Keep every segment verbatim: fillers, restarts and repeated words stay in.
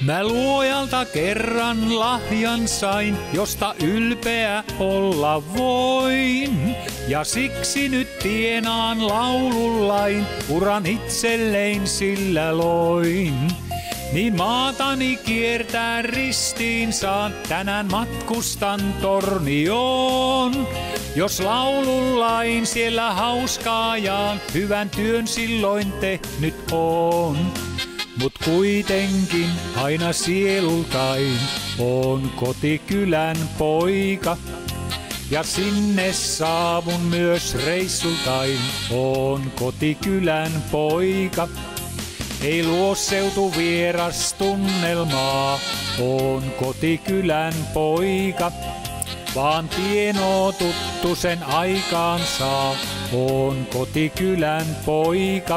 Mä luojalta kerran lahjan sain, josta ylpeä olla voin. Ja siksi nyt tienaan laulullain, uran itselleen sillä loin. Niin maatani kiertää ristiin saan, tänään matkustan Tornioon. Jos laulullain siellä hauskaajaan, hyvän työn silloin tehnyt on. Mut kuitenkin aina sielultain on kotikylän poika. Ja sinne saavun myös reissultain, on kotikylän poika. Ei luo seutu vieras tunnelmaa, on kotikylän poika. Vaan tienoo tuttu sen aikaan saa, on kotikylän poika.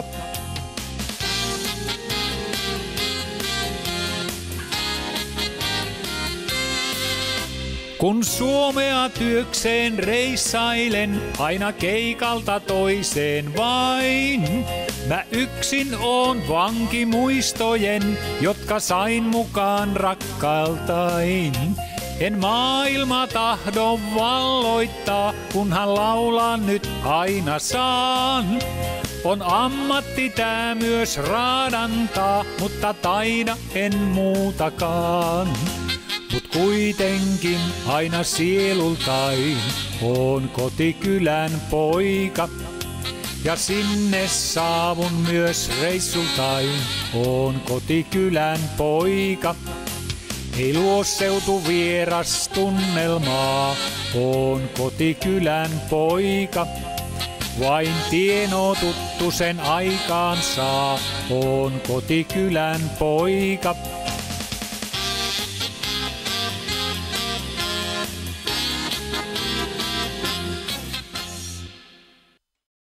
Kun Suomea työkseen reissailen, aina keikalta toiseen vain. Mä yksin oon vanki muistojen, jotka sain mukaan rakkailtain. En maailma tahdo valloittaa, kunhan laulan nyt aina saan. On ammatti tää myös raadantaa, mutta taida en muutakaan. Mut kuitenkin aina sielultain on kotikylän poika. Ja sinne saavun myös reissultain, on kotikylän poika. Ei luo seutu vieras tunnelmaa, on kotikylän poika. Vain tienoo tuttu sen aikaan saa, on kotikylän poika.